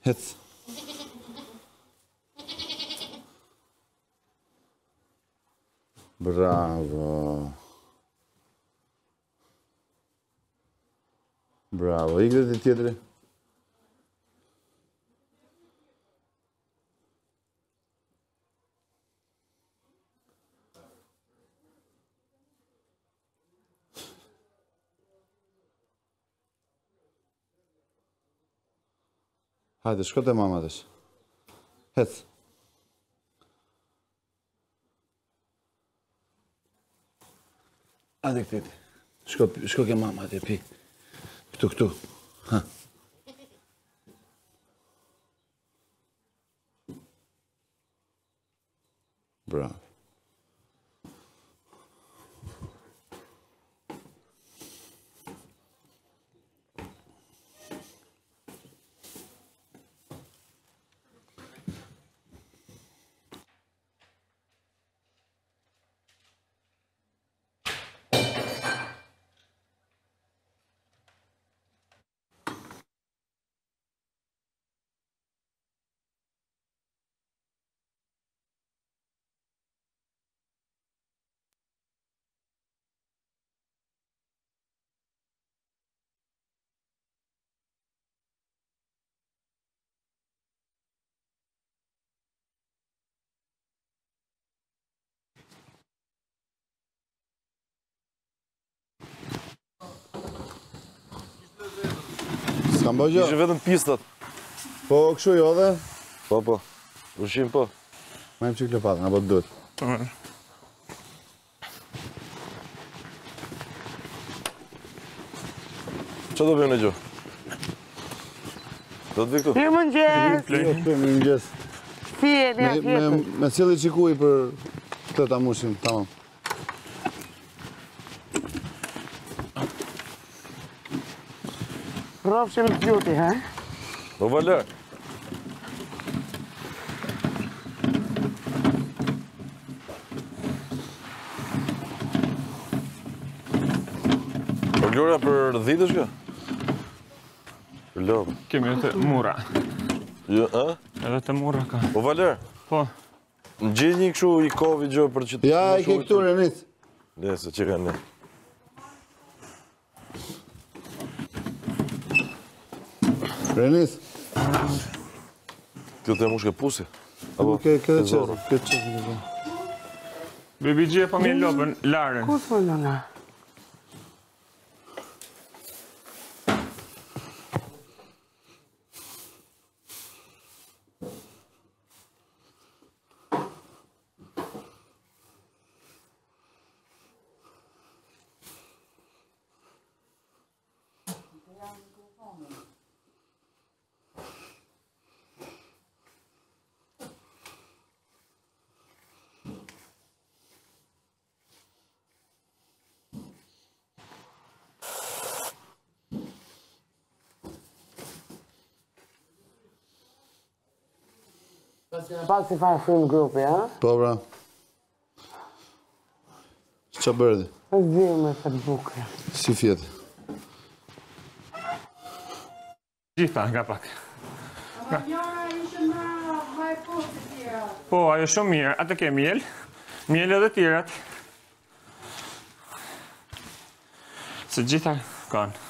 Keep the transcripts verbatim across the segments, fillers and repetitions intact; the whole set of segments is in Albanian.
Hec. Bravo. Bravo. Ikë dhe tjetëri. Hajde, shko të mama tësh. Hec. Hajde këtiti. Shko, shko ke mama atje, pi. Këtu, këtu. Ha. Bravo. S'kam bëgjo? Ishe vetëm pistat. Po, këshu jo dhe? Po, po. Ushim po. Ma im që klepat, nga po të duhet. Qa do bëjmë në gjo? Do të vi këtu? Mirë mëngjes! Jo, të mirë mëngjes. Fije, një tjetër. Me cili qikuj për të ta mushim, tamam. Rofshim të gjuti, ha? O Valer. O Gloria për dhitë është ka? Për lopë. Kemi edhe të mura. Jo, a? Edhe të mura ka. O Valer. Po. Në gjithë një këshu i kovi gjo për që të... Ja, i ke këtu Renit. Nese, që ka ne. Renit. Kjo të e mushke pusi? Apo? Këtë qëtë, këtë qëtë. Bebi gjë pa mi lopën, larën. Ku të në nga? Pak si farë frimë grupi, ha? Po, bra. Qa bërdi? Në zhirë me Facebookë. Si fjetë? Gjitha nga pak. Ama njëra ishë më më e posë tjera. Po, ajo shumë mirë. Atë ke mjel. Mjel edhe tjerat. Se gjitha kanë.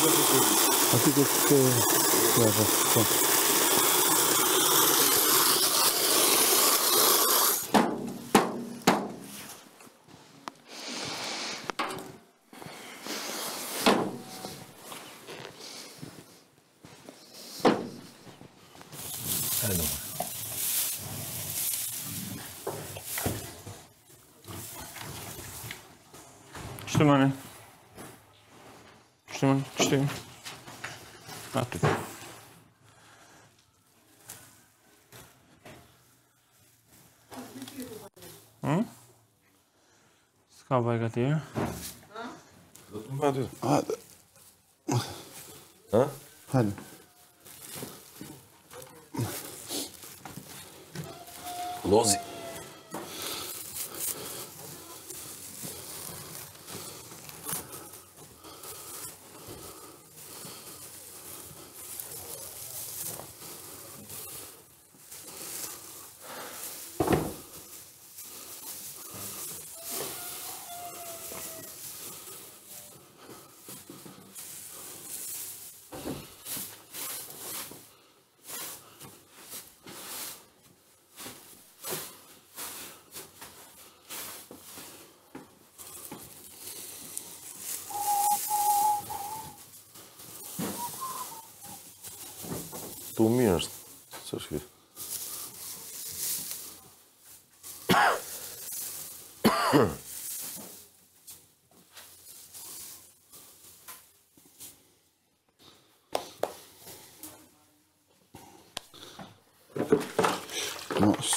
Aty ke ke plaza. Po. Hajde. Qëtë mëne? Qëtë mëne? Qëtë mëne? Aty. Hmm? S'ka bajka tjerë? Do të më aty. Hajde. Ha? Hajde. Lozi. Tu mirë është. Së është këtë. Mos.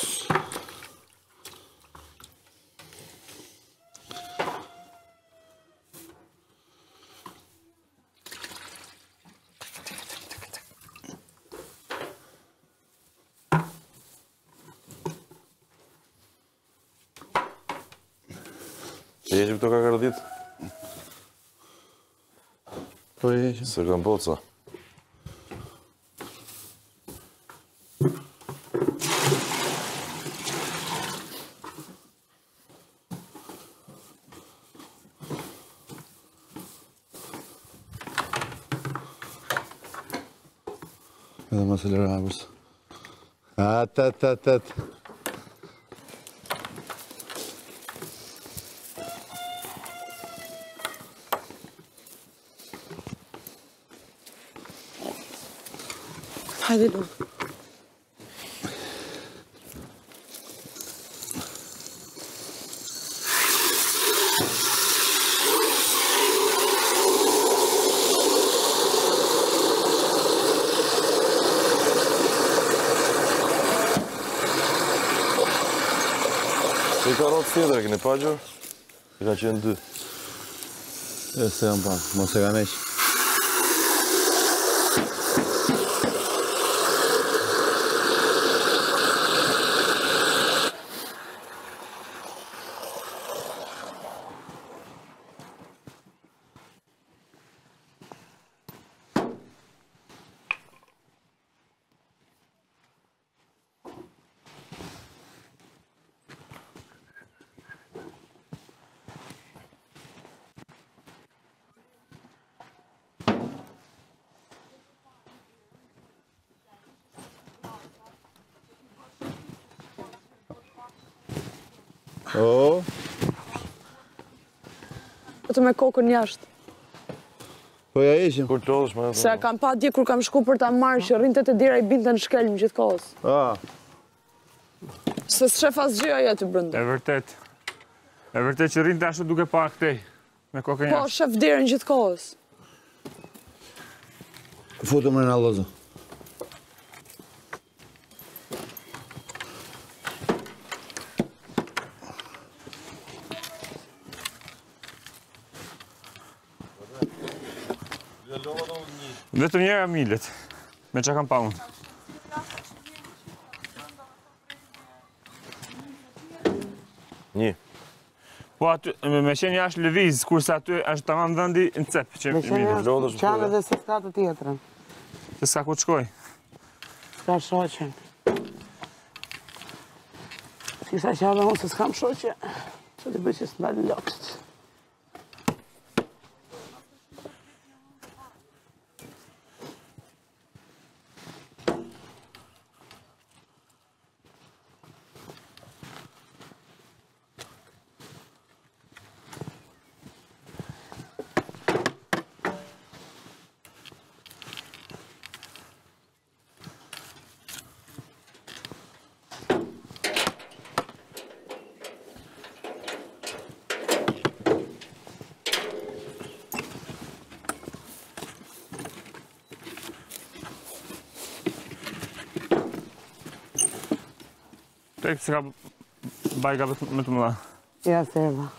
E që këto ka kardit? Po e që. Se kam poca. Edhe më acelera hapës. Atë, atë, atë, atë. Hajde, Lu. Se i ka rotë tjetër, e keni pa gjë? I ka qenë dy. E se jam pa, mos e ka meq. O, Të me kokën jashtë. po ja ishim. Kur të lodhësh me e Se kam pa dje kur kam shku për ta marrë që rrinte të dira i binte në shkelm gjithë kohës. A, Se s'shef asgjë ajo aty brenda. E vërtet. E vërtet që rrinë të ashtu duke pa këtej. Me kokën Po, jashtë. shef dirën gjithë kohës. futu më në lozë. Vetëm njëra milet. Me që kam pa unë. Një. Po aty, me me qenë jashtë lëviz, kurse aty është tamam vendi në cep. Që Me i qenë milet. lodhësh jashtë qanë për- dhe se s'ka të tjetërën. Se s'ka ku të shkoj. S'ka shoqen. S'kisha qave unë se s'kam shoqe. Që të bëj që s'ndalë lokët. Tek se ka bajka më të mëdha. Ja, serva.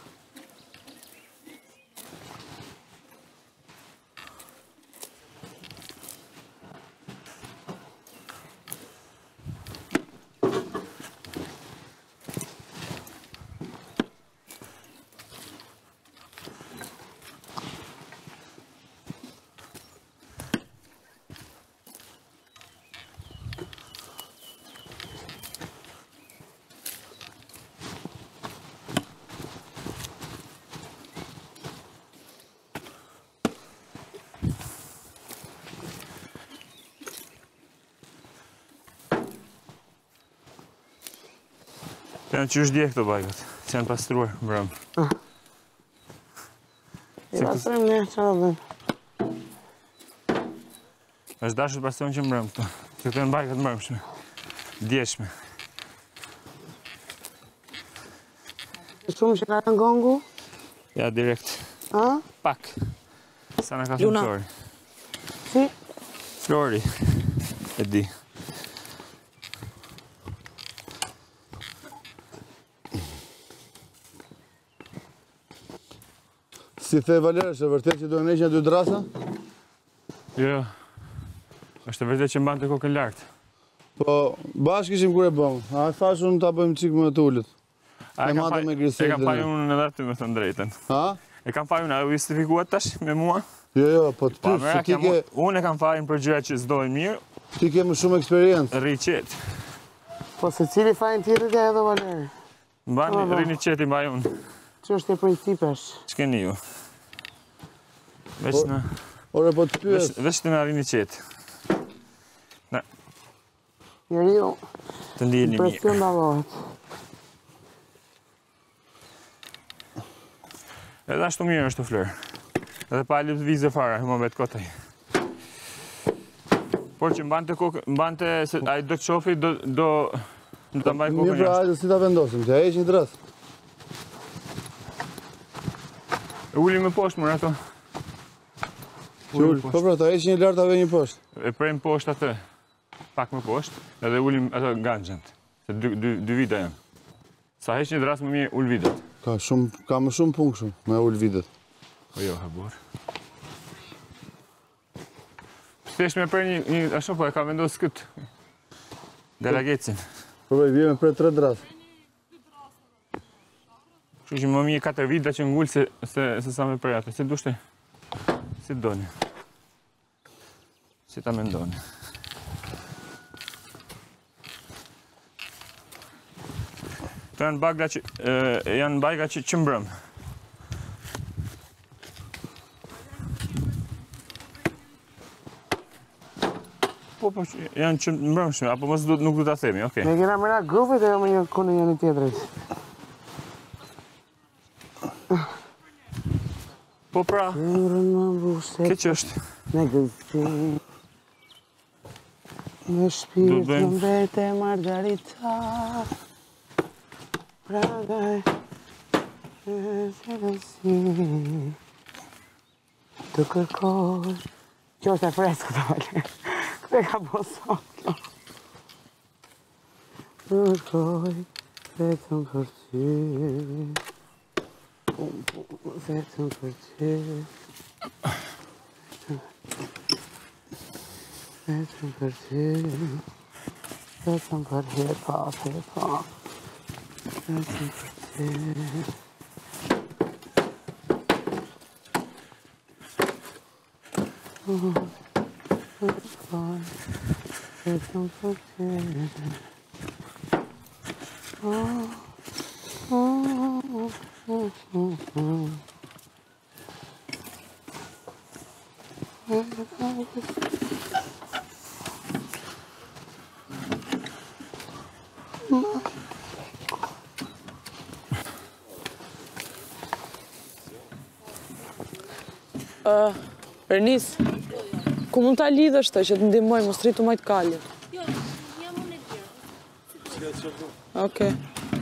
Janë që është dje këto bajkat, që janë pastruar, brëm. I pastrojmë ne, që dhe është dashur pastrojnë që mbrëm këto. Se këto janë bajkat mbrëmshme, djeshme. Shumë që ka të ngongu? Ja, direkt. A? Pak. Sa në ka shumë Luna. Flori. Si? Flori, e di. Si the Valer, është e vërtet që do në dy drasa? Jo, është e vërtet që mban të kokën lartë. Po, bashkë ishim kur e bëmë. A e thash unë ta bëjmë qikë më të ullit. A, E kam madhe faj- me grisë E kam dhe faj ne. unë edhe aty me thënë drejten. Ha? E kam faj unë, a u justifikuat tash me mua? Jo, jo, po të Pa, pysh, se mëra, ti kam, ke, unë e kam fajin për gjëra që s'dojnë mirë, ti ke më shumë eksperiencë. rri qetë. Po se cili fajnë tjetër ja edhe Valeri. Mbani, Po, po. rrini qetë i mbaj unë. Që është e principesh. Ç'keni ju? Veç Po, në, Ore, po të veç, pyes. veç të na rrini qetë. Njeri jo, Të ndiheni mirë. presion dalohet. Edhe ashtu mirë është të flërë. Edhe pa lypë vizë fara, më vetë kotaj. Por që mbante kokë, mbante, se ai do të qofi, do, do, do të mbaj Mirë kokën pra, jashtë. hajde si ta vendosim, që a e një dras. E uli me poshtë, mërë ato. Që ull, po pra, ta e një lartë, ave një poshtë. E prejmë poshtë atë, pak më poshtë, edhe ulim ato ganxhent. Se dy, dy, dy vita janë. Sa heq një dras më mirë ul vitet. Ka shumë, ka më shumë punë kështu, me ull vitet. Po jo, habor. Thjesht me prej një, një ashtu po e ka vendosë këtë. Delagecin. Po bëj, vjeme për tre dras. Kështu që më mirë katër vita që ngull se, se, se sa me prej atë. Si dushte? Si të doni? Si ta mendoni? Këto janë bagla që, e, janë bajga që, që mbrëm. Po, po, që janë që mbrëmshme, apo mos du, nuk du ta themi, okej. Ne kena mëna grupit e jo me një kone një një tjetërit. Po pra, Zemrën më mbushet keq është. me gëzim. Me Do shpirt bëjmë- në mbete margarita. Pragaj e gëzim. Të kërkoj. Kjo është e freskë të vale. Këtë e ka po sot kjo. Kërkoj vetëm për ty. Vetëm për ty. Vetëm për ty. Vetëm për hip-hop, hip-hop. Vetëm për ty. Vetëm për ty. Ernis, ku mund ta lidhësh të që të ndihmoj, mos rritu majt kalin. Jo, jam unë e tjerë. Okej.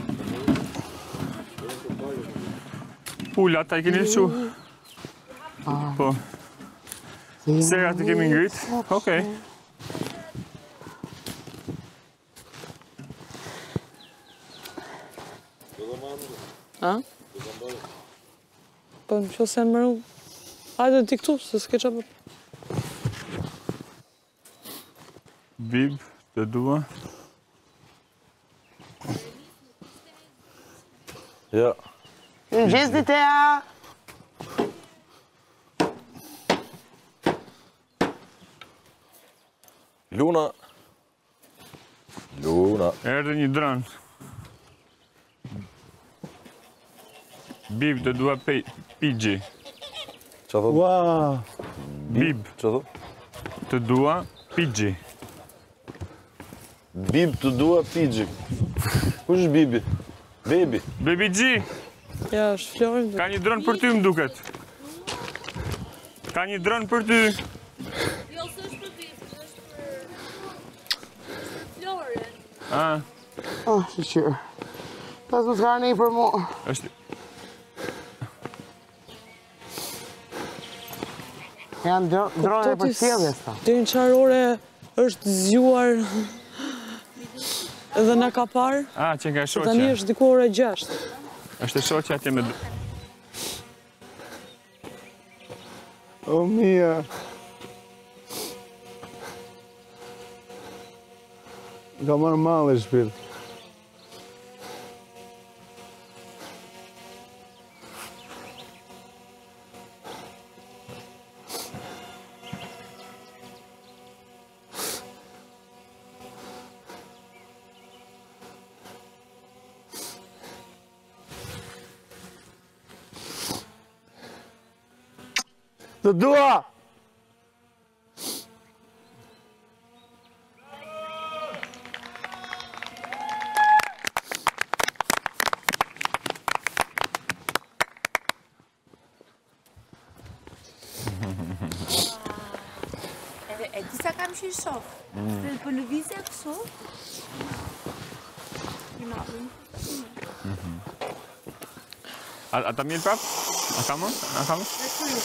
Pula, ta i keni lëshu. Po. Sera të kemi ngrit. Okej. A? Po, në që se në mëru. Hajde ti këtu, se s'ke qa për. Bib, të dua. Ja. Në gjesë di teja. Luna. Luna. Erdhe një dron. Bib, të dua pe... pigji. Qa thot? Ua, Bib, Qa thot? të dua pigji. Bib të dua pigji. Kush është Bibi? Bebi. Baby G, Ja, është Florin. ka një dron për ty më duket. Ka një dron për ty. Jo, s'është për ty, është për Florin. Ah, Oh, shqyr. Pas më s'ka nej për mu. është... Janë dro- drone për sjellje sta. Deri në qarë ore është zgjuar edhe na ka parë. Ah, që nga Se tani shoqja. është diku ore gjashtë. është shoqja atje me... o mia. Ka marrë malë e shpirt. Të dua! Edhe e disa kam që i shof. Se për lëvizja kështu. I marrën. A, a ta mirë prap? A ka më? A ka më?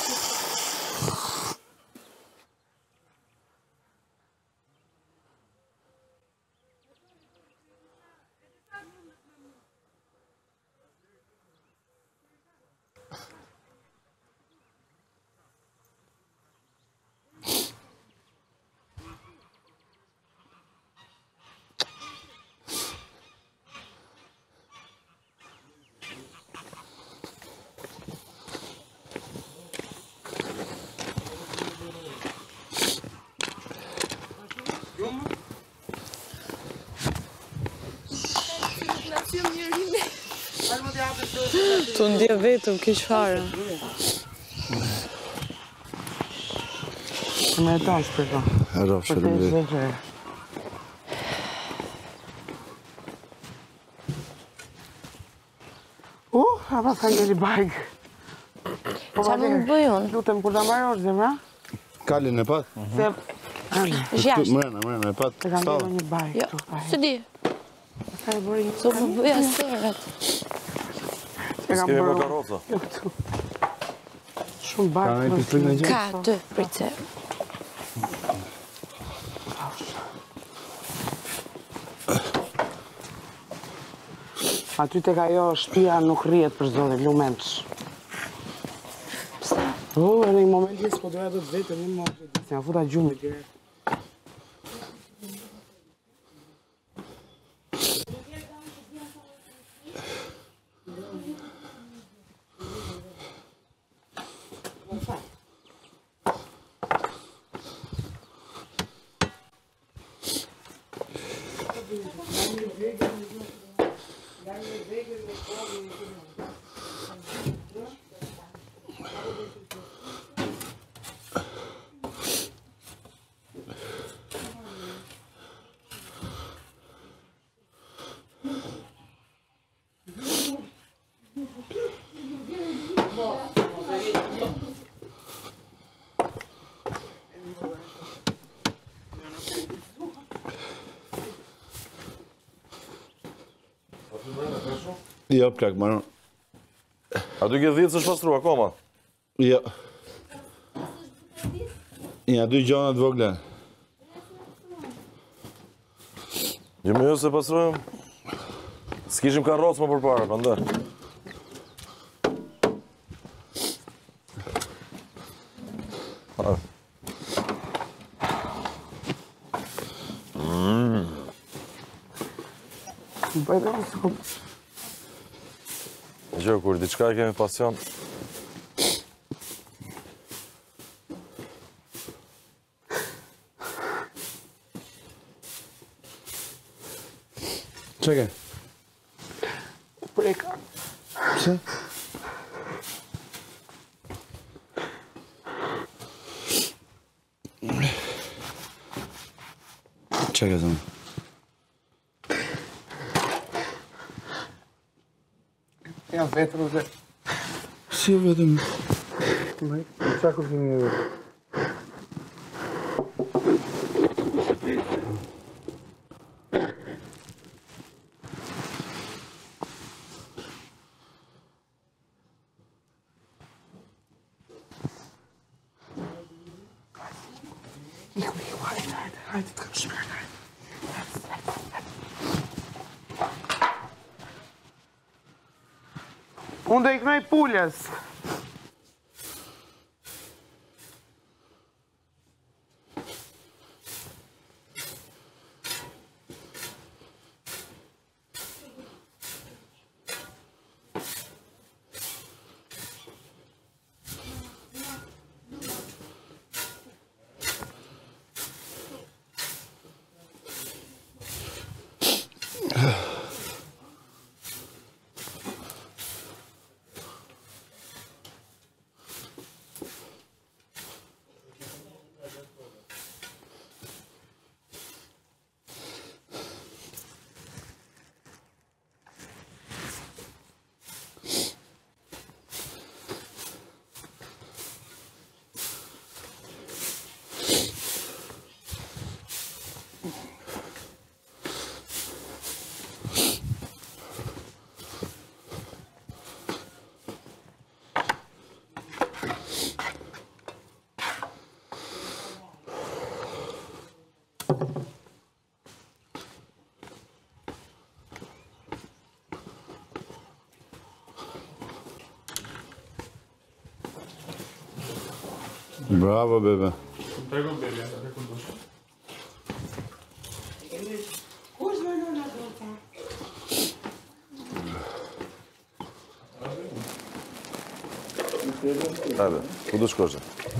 Të ndje vetëm, keq fare. Me ta shpirto. E rafë Për të shërim dhe. zëgjë. Uh, a pas ka njëri bajk. Qa më më bëj unë? Lutem, kur ta mbarë orë, zemra? Kalin e pat? Se... Ane, Jashtë. Mrena, mrena, e pat. se ka Stalla. njëri një bajk. Jo, këtu, pa së di. Ka e bëri një... So më bëj asërët. Se kam S'kemi me bërë... karroca. Jo, këtu. Shumë Ka bajk. një pislik në gjithë? Ka, të, pritë. Aty tek ajo shtëpia nuk rrihet për zonë, lumenç. Pse? Oh, në një moment që s'po doja do të vetëm, një moment që s'ja futa gjumi direkt. Jo, plak, marrë. Aty ke dhjetë s'është pastru akoma. Jo. Ja, dy gjonat vogla. Jo me jo se pastrojmë. S'kishim karrocë më përpara, prandaj. Ah. Mm. Bëjnë në shumë. Gjë, kur diçka e kemi pasion, Që ke? Preka. Pse? Që ke zëmë? Ja vetëm dhe. Si vetëm? Mëj, qa ku kemi e vetëm? Iku, iku, hajde, hajde, hajde, të kam shmerë, hajde. Unë do i kënoj pullës. Bravo, bebe. Tego bebe, tego duszę. Kush me nëna do ta? hajde, ku do shkosh?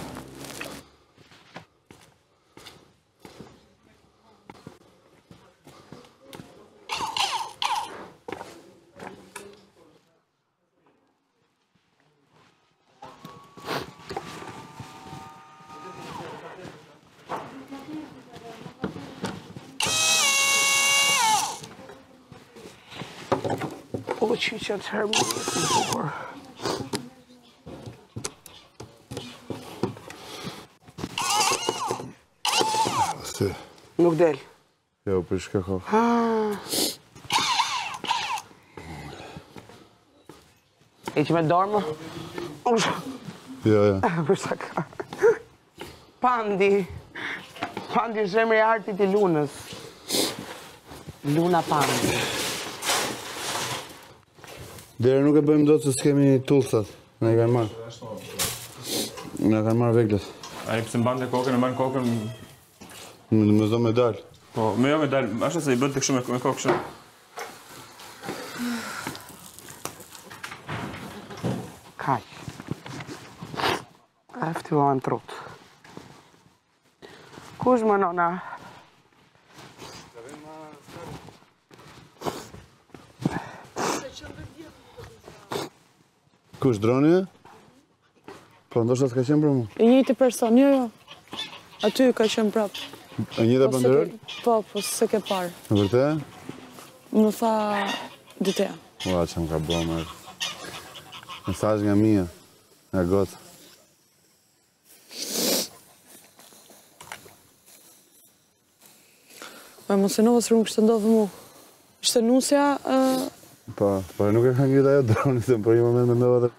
O, qyqja të herë më të bukur. Si? Nuk del. Jo, për shka ka. E që me dorë më? Jo, jo. Për shaka. Pandi. Pandi është emri i artit i lunës. Luna Pandi. Dere nuk e bëjmë do të se s'kemi tullsat. Ne i kanë marrë. Ne kanë marrë veglet. A i pëse mbante kokën, e mbanë kokën... Më më zdo me dalë. Po, me jo me dalë, ashtë se i bëtë të këshu me kokë këshu. Kaj. A eftivohen trut. Kush më nona? Kush, droni e? Po, ndoshta s'ka qenë për mu. I njëjti person, jo, jo. Aty ka qenë prapë. E një dhe Po, se banderol? ke- Po, po, se ke parë. Në vërte? Më tha diteja. Ua, që më ka bo, mërë. Mesazh nga mia, nga gotë. Po, mos e nova së rrëmë kështë ndodhë mu. Ishte nusja... ë, Po, po nuk e ka ngrit ajo droni, se për një moment me ndova dhe...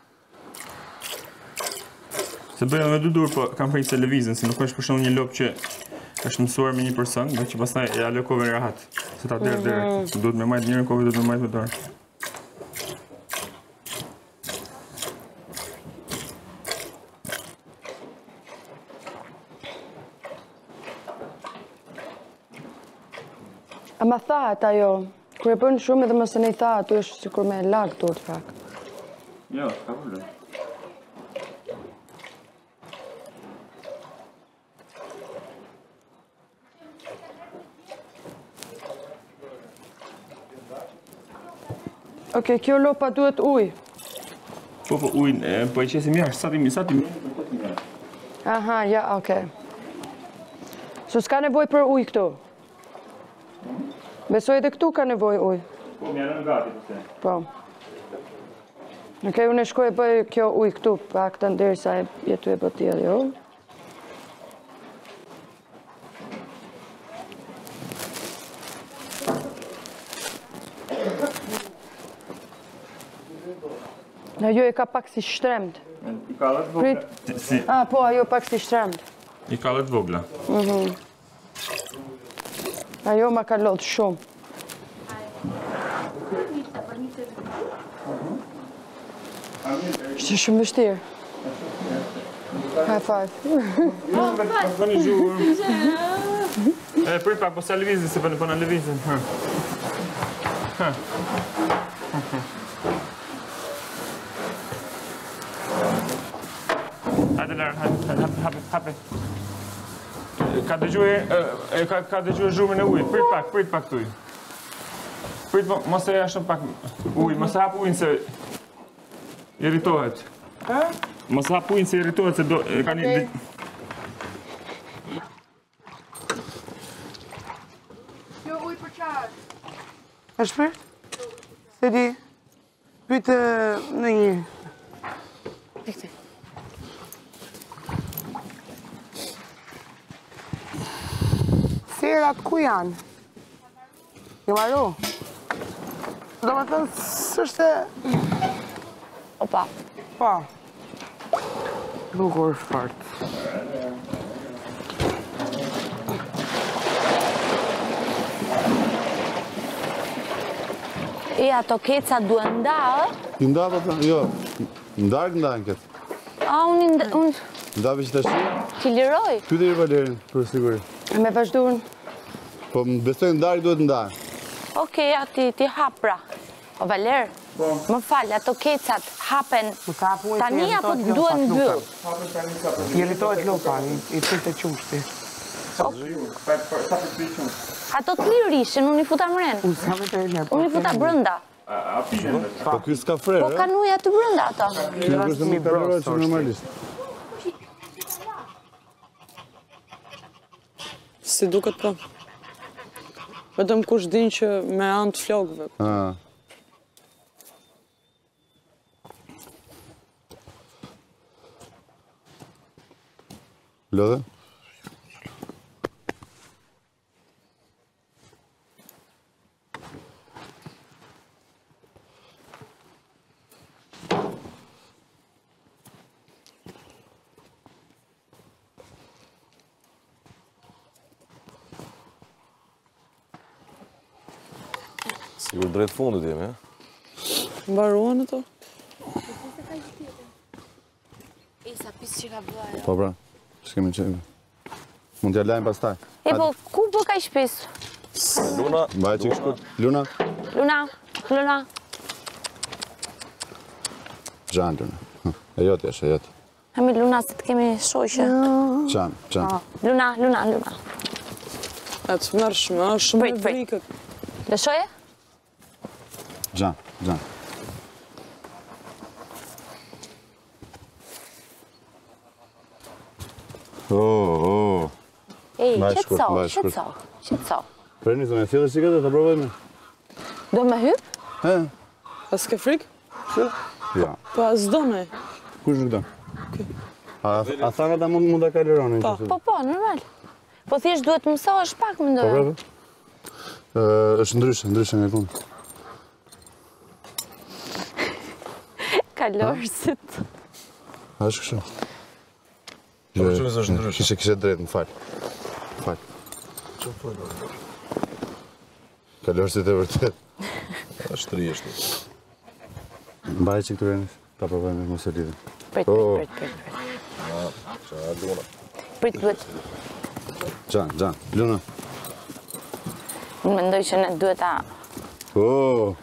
Se bëja me dy dur, po kam prej televizën, se nuk është për shumë një lopë që është mësuar me një person, dhe që pastaj e alokove në rahat. Se ta derë direkt. Duhet me majtë njërën kove, duhet me majtë me dorë. A ma thahet ajo, kur e bën shumë edhe mëse ne i tha, aty është sikur me lag duhet fak. Jo, ka problem. Okej, kjo lopa duhet ujë. Po, po, ujnë, e, po e qesim jashtë, sa ti mi, sa ti mi, po ti mi jashtë. Aha, ja, okej. So s'ka nevoj për ujë këtu? Besoj edhe këtu ka nevoj ujë. Po, mi janë në gati, po se. Po. Okej, unë e shkoj e bëj kjo ujë këtu, pak të ndërë sa e jetu e bëtjel, jo? Ajo e ka pak si shtremt. I kallet vogla. Si, Ah, po, ajo pak si shtremt. i kallet vogla. Ajo ma ka lodhë shumë. Ishte shumë vështirë. High five. Po një zhurë. E, prit pak, po se lëvizin, se po në po në lëvizin. Ha. Ha. Hajde lërë, hajde, hajde, hape, hape. Ka dëgjue, e, ka, ka dëgjue zhurmën e ujit, prit pak, prit pak të ujë. Prit, po, mos e jashtë pak ujë, mos e hap ujnë se irritohet. Mos hap ujnë se irritohet se do, e ka një... Okej. Kjo ujë për çaj. Është për? Se di. Pytë në një. Serat ku janë? Jo marru? Do më thënë, s'është... Opa. Pa. Nuk është fart. E, ato keca duhen nda, ë? I nda po plan, jo. Ndark ndajnë këtë. A, unë, nda- unë, Ndave që të shi, t'i liroj. ty dhe i Valerin, për siguri. Me vazhdojnë. Po më besoj ndark duhet ndajnë. Okej, ati, ti hap pra. O, Valer, më falë, ato kecat hapen Më ka hapu ujë, tani se apo irritohet duhen lupa, mbyll? I irritohet lupa, i, i të të qushti. Ato të lirë ishin, unë i futa mren. Unë s'ka me të e një. Unë i futa brënda. A pinen dhe? Po ky s'ka Po frerë, kanë ujë aty brënda ato. Ky nuk është më kalorë që normalisht. Si duket po. Vetëm kush din që me anë të flokëve. Ah. Lodhe? Sigur drejt fundit jemi, ja? Mbaruan ato? E, sa pis që ka bëja. Po pra, s'kemi qenë. Mund t'ja lajmë pastaj. E, po, ku bë ka i shpis? Luna, Mbaj që këshkut. Luna? Luna, Luna. Gjan, Luna. Hm, E joti është, e joti. Hemi Luna, se të kemi shoqë. Gjan, Gjan. Luna, Luna, Luna. E të mërshme, është shumë e Prit, prit. vrikët. Lëshoje? Gjan, Gjan. Oh, oh. Ej, Mbaj shkurt, qëtëso, mbaj shkurt. qëtëso, qëtëso. Për një, të me thjellë si këtë, të provojme. Do me hyp? He? A s'ke frikë? Ja. Po, a s'do me. Kush nuk do? A, a thana ta mund, mund ta kalironin. Po. që se- Po, po, normal. Po thjesht duhet mësohesh pak, më Po, ndoja. bravo. Ë, është ndryshe, ndryshe nga kund. Kalorësit. A është kështu? Po, që nësë është ndryshe? Kishe, kishe drejt, më fal. Fal. Kalorësit e vërtet. është tri është. Mbaj që këtu renis, ta provojme mos e lidhim. Prit, Oh. prit, prit, prit, prit. Qa Luna. Prit, duhet. Gjan, Gjan, Luna. Unë mendoj që ne duhet ta... Po.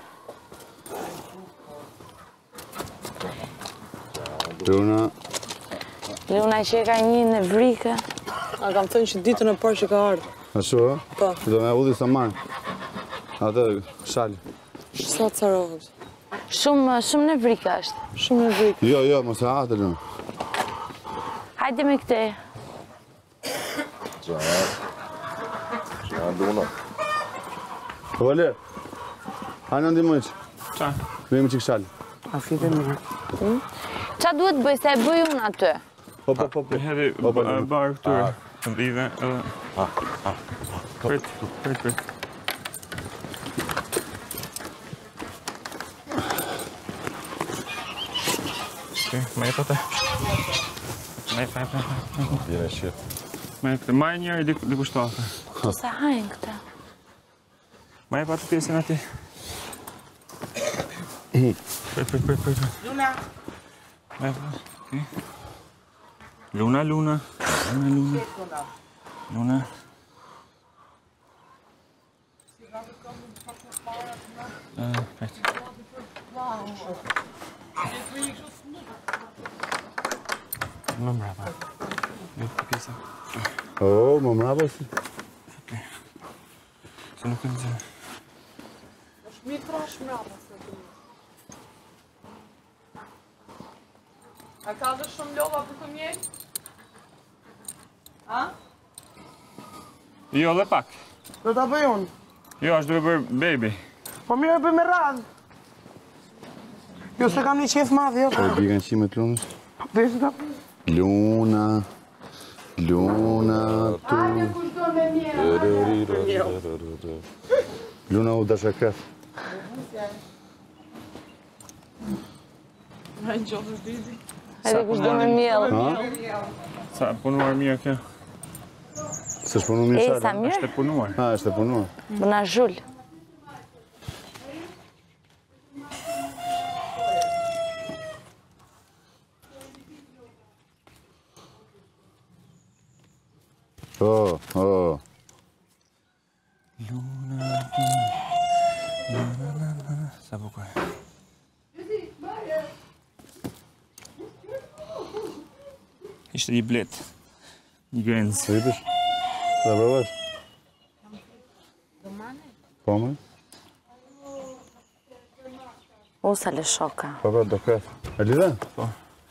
Luna. Luna që ka një në vrikë. A kam thënë që ditën e parë që ka ardhur. Ashtu, e? Po. Do me udhi sa marë. Atë, shalë. Sa të carohet. Shumë, shumë në vrikë është. Shumë në vrikë. Jo, jo, mos e atë, Luna. Hajde me këte. Qa, qa Luna. Po, Valer. Hajnë në ndimoj që. Qa? Vejmë që këshalë. A fite mirë. Qa duhet bëj, se e bëj unë aty? Po, po, po, po. Hedhi barë këtyre. Të dhive edhe... Prit, prit, prit. Okej, me e pate. Me e pate. Jene shqit. Me e pate. Ma e njerë diku shtafe. Se hajnë këta. Ma e pate pjesin ati. Prit, prit, prit, prit. Luna. Me e pate. Okej. Luna, Luna. Luna, Luna. Luna. Uh, prit. Më mrapa. Një të pjesa. O, më mrapa si. Se nuk e në zërë. Mi trash mrapa se të një. A ka dhe shumë lova për të mjek? A? Jo, dhe pak. Do ta bëj unë. Jo, është duke bërë baby. Po mirë e bëj me radhë. Jo se kam një qef madh, jo. Po, i kanë qimet Lunës. Vesh ta bëj. Luna. Luna, tu. Hajde kushdo me mjera. Luna u dasha kref. Në në gjohë është dizi. Edhe kush do me mjellë. Ha? Sa punuar mirë kjo. Se shpunu mirë E, shalë. sa mirë? Është e punuar. Ha, është e punuar. Bëna zhull. Oh, oh. Luna, Luna, Luna. Sa bukur. Ishte një blet. Një grenz. Së vipish? Da provash? Po, me? O, sa le shoka. Po, po, do kref. E lidhe? Po.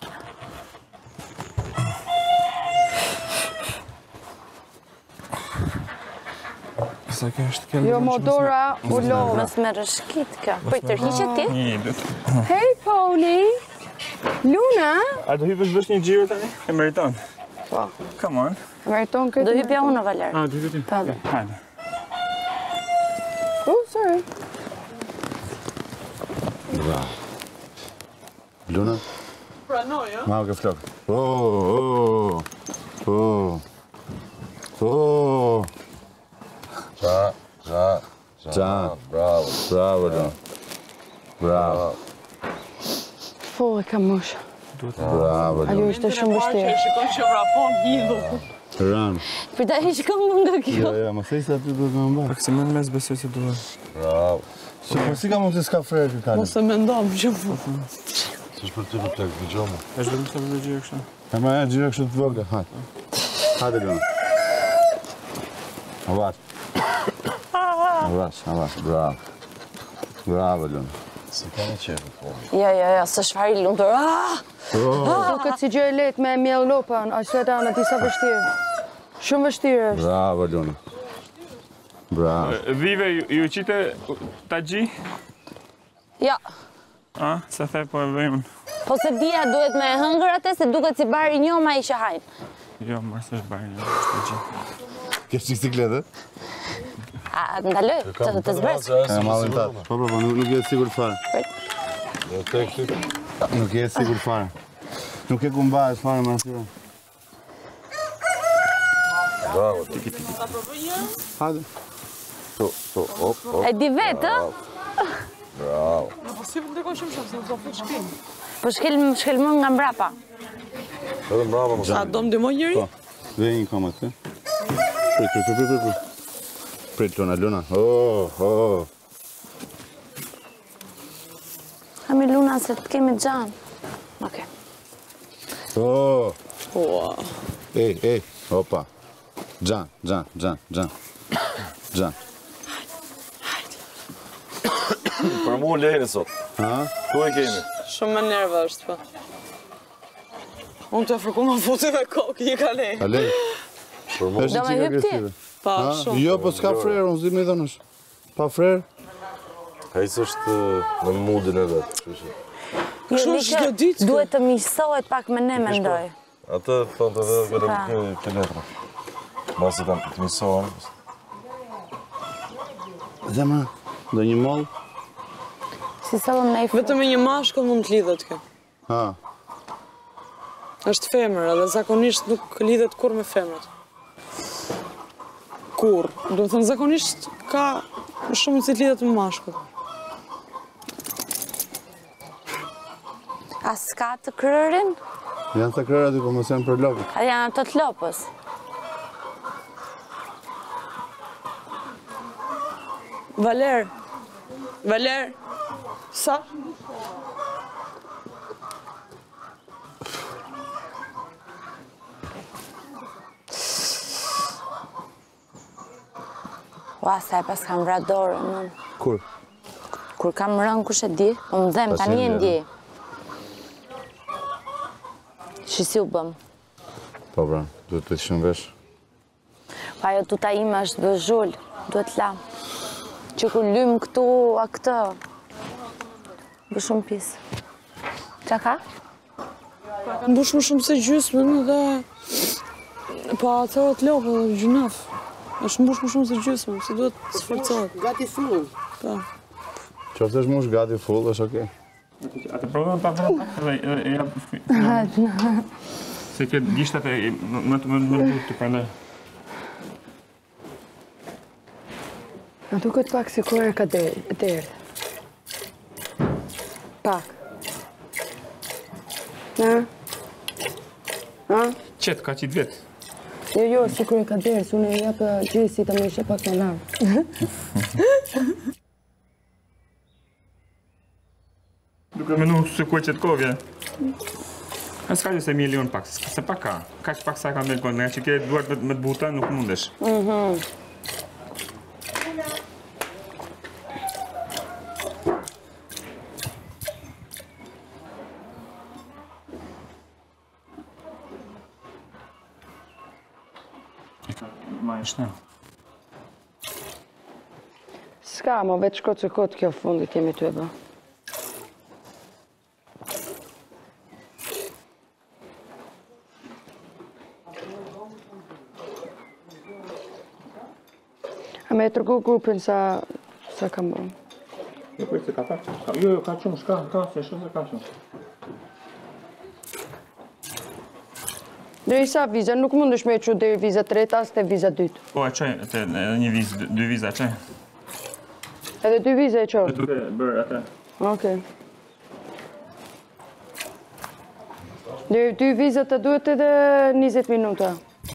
Sa kjo është kjo? Jo, modora u lovë. Mos me rëshkit kjo. Për të rhiqe ti? Një, du të... Hey, Pony! Luna! A do hypësh bësh një gjiro tani? E meriton. Po. Come on. Meriton Do këtë. hypja unë, Valer. A, do hypë ti? Po, do. Hajde. Oh, sorry. Bra. Luna? Pranoj, ja? Ma, ke flok. Oh, oh, oh. Oh. Qa, qa, qa. Qa. Bravo. Bravo, Luna. Bravo. Po, e kam mosh. Bravo, Ajo Luna. ishte shumë vështirë. Shikoj që vrapon hidhu. Ran. Për ta hiq këmë nga kjo. Jo, jo, më thej se aty do të më mba. Pak se më në mes besoj se duhet. Bravo. Si, po si ka mund të s'ka frejë këtë kalë? Mos e mendom që mu. Si shpër ty për plek, në gjomë. Është vetëm sa më gjiro kështu. E ma e gjyre kështë të vogë, hajde. Hajde, Luna. Avash. Avash, avash, bravo. Bravo, Luna. Si ka në qefë, po. Jo, jo, jo, së shfari lumëtur. Ah! Duket si gjë e lehtë me mjell lopën, aq se ta në disa vështirë. Shumë vështirë është. Bravo, Luna. Bravo. Vive, ju, ju qite tagji? Jo, A, se the po e bëjmë. po se dia duhet me hëngër atë, se duket si bari një ma i që hajnë. Jo, mërë se është bari një, është tagji. Ke cikletë? A, ndaloj, të të të zbërës. E mallin tatë. Po, po, po, nuk, nuk jetë sigur fare. Dhe te këti. Nuk jetë sigur fare. Nuk e ku mbahet fare më asyre. Bravo. Hajde. To, to, op, op. E di vetë, Bravo. Po si për të ko shumë shumë, se në zofit shkim. po shkelm, shkelmon nga mbrapa. Edhe bravo më A do më dëmoj njëri? Po. Dhe një komat, të. Prit, prit, prit, prit, prit. prit Luna, Luna. Oh, oh. Kami Luna se të kemi gjanë. Okej. Oh. Ua. Ej, ej, opa. Gjan, gjan, gjan, gjan. Gjan. Për mu lejnë sot. Ha? Ku e kemi? Shumë me nerva është, po. Unë të fërku ma futi me kokë, i ka lejnë. Ale. Për mu. Është Do me qika hyp ti? agresive. Pa, Ha? shumë. Jo, po s'ka frerë, unë zi me dhënësh. Pa frerë? Ka isë është në mundin e vetë. kështu që. Kështu është çdo ditë, Duhet të miqësohet pak me ne, mendoj. Atë thonë të dhe gërëm Pa. të të letra. Masi të të misohen. Zemra, do një mollë? Si sallën ne i fu. Vetëm me një mashkull mund të lidhet kjo. Ha. Është femër, edhe zakonisht nuk lidhet kur me femrat. Kur. Do të thënë zakonisht ka shumë që lidhet me mashkull. A s'ka të krërin? Janë të krerë aty, po mos janë për lopët. A janë ato të lopës? Valer. Valer. Sa? Ua, sa e pas kam vra dorën, unë. Kur? Kur kam rënë kush e di, unë dhem, Pas tani e e ndje. Që si u bëm. Po pra, duhet të shumë vesh. Pa jo tuta ime është dhe zhull, duhet la. Që kur lymë këtu, a këtë, bë shumë pisë. Qa ka? Kanë bush më shumë se gjysmën dhe... Pa atërat lopë dhe gjynaf. është mbush më shumë se gjysmën, se duhet të sforcohet. Gati full. Po. Qoftë është mush gati full, është okej. Atë provojmë pa vërë pak edhe e ja... Se këtë gishtat e më të më të të prandaj. Në duket pak si kur e ka derë. Pak. Ha? Ha? Qetë, ka qitë vetë. Jo, jo, si kur e ka derë, su në e japë gjysi të më ishe pak në larë. Duke menu se ku e qetë kovje. A s'ka që se milion pak, se pak ka. Ka që pak sa ka me lëkon, nga që ke duart me të buta nuk mundesh. Ma e shtë. Ska, ma vetë shko që kotë kjo fundit jemi të e bë. A me e tërgu grupin sa, sa kam bërë. Jo, kujtë se ka pak. Jo, jo, ka qumë, shka, ka, se shumë se ka shumë. Dhe i sa viza, nuk mund është me e që dhe viza treta, as të viza dytë. Po, e qoj, edhe një vizë, dy viza, qoj. Edhe dy viza e E qërë. duke bërë atë. Okej. Dhe dy vizat të duhet edhe njëzet minuta.